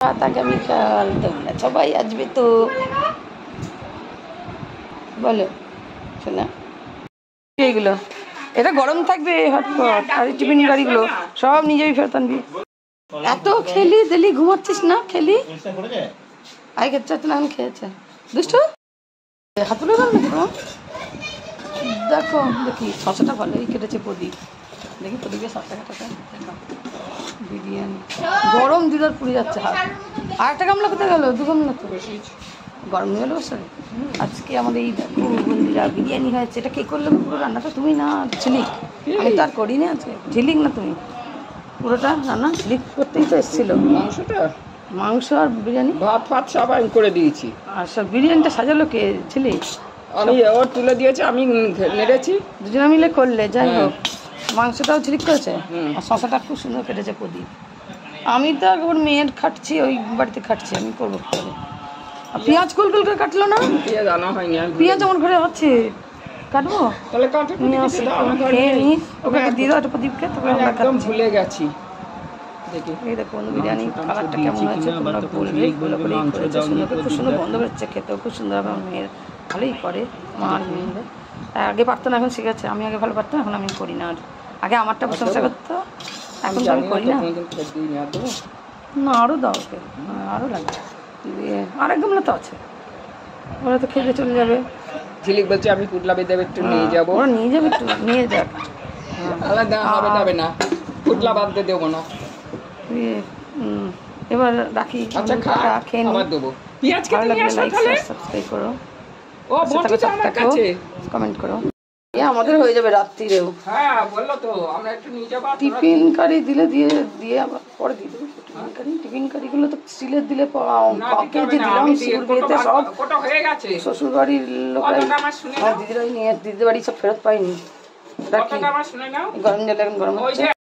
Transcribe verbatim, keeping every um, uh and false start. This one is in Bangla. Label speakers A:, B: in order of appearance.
A: আগামীকাল তোমরা সবাই আসবে তো বলো শোনা। এইগুলো এটা গরম থাকবে হটপট, আর টিফিন গাড়িগুলো সব নিজেই ফেরত আনবি। এত খেলি দিলি ঘুমাচ্ছিস না? খেলি আই খেতে তো না খেয়েছে দুষ্টু হাতুলে গেল নাকি তোমার? দেখো দেখি শশাটা ভালোই কেটেছে প্রদীপ, দেখি প্রদীপের শশা কাটাটা বিরিয়ানি গরম দিদার পুড়ে যাচ্ছে হাত। আর একটা গামলা কোথায় গেল? দু গামলা তো গরম হয়ে গেলো বসে। আজকে আমাদের এই বন্ধুরা বিরিয়ানি হয়েছে। এটা কে করলো? পুরো রান্নাটা তুমি না ঝিলিক? আমি তো আর করিনি আজকে। ঝিলিক না তুমি পুরোটা রান্না ঝিলিক করতেই তো এসেছিলো।
B: মাংসটা
A: মাংস আর বিরিয়ানি
B: ভাত ফাত সব আমি করে দিয়েছি।
A: আর সব বিরিয়ানিটা সাজালো কে? ঝিলিক
B: আমি ওর তুলে দিয়েছি, আমি নেড়েছি,
A: দুজনে মিলে করলে। যাই হোক মাংসটাও ঝিলিক করেছে আর শশাটা খুব সুন্দর কেটেছে প্রদীপ। আমি তো একবার মেয়ের খাটছি, ওই বাড়িতে খাটছি, আমি করবো করে। আর পেঁয়াজ কুল কুল করে কাটলো না?
B: পেঁয়াজ আনা হয়নি।
A: পেঁয়াজ আমার ঘরে আছে, কাটবো
B: তাহলে কাটে
A: নিয়ে আসি, খেয়ে নিস। ওকে দিয়ে দাও একটা প্রদীপকে, তবে আমরা
B: একদম ভুলে গেছি। দেখি
A: এই দেখো বিরিয়ানি কালারটা কেমন হয়েছে তোমরা বলবে। ভালো করেই করেছে, সুন্দর খুব সুন্দর গন্ধ বেরোচ্ছে, খেতেও খুব সুন্দর হবে। আমার মেয়ের ভালোই করে, মা আর মেয়ে আগে পারতো না, এখন শিখেছে। আমি আগে ভালো পারতাম, এখন আমি করি না। আর আগে আমারটা প্রশংসা করতো, এখন তো আমি করি না। না আরও দাও ওকে, আরও লাগবে। দিয়ে আরেক গামলা তো আছে, ওরা তো খেতে চলে যাবে।
B: ঝিলিক বলছে আমি পুটলা বেঁধে একটু নিয়ে যাবো।
A: ওরা নিয়ে যাবে, একটু নিয়ে যাক।
B: আলাদা হবে যাবে না, পুটলা বাঁধতে দেবো না।
A: এবার রাখি,
B: আচ্ছা
A: খেয়ে
B: আবার দেবো। পেঁয়াজ কেটে নিয়ে আসো তাহলে।
A: সাবস্ক্রাইব করো,
B: ও বলছি আমার কাছে
A: কমেন্ট করো। এ আমাদের হয়ে যাবে রাত্রিরেও।
B: হ্যাঁ বললো তো আমরা একটু নিয়ে যাবো।
A: টিফিন কারি দিলে দিয়ে দিয়ে আবার পরে দিয়ে দেবো। টিফিন কারি টিফিন কারিগুলো তো স্টিলের দিলে কেজি দিলাম শিশুর বিয়েতে সব
B: হয়ে গেছে।
A: শ্বশুর বাড়ির লোকরাই আমার দিদিরাই নিয়ে দিদির বাড়ি সব ফেরত পাইনি। রাখি গরম জলে এখন গরম হচ্ছে।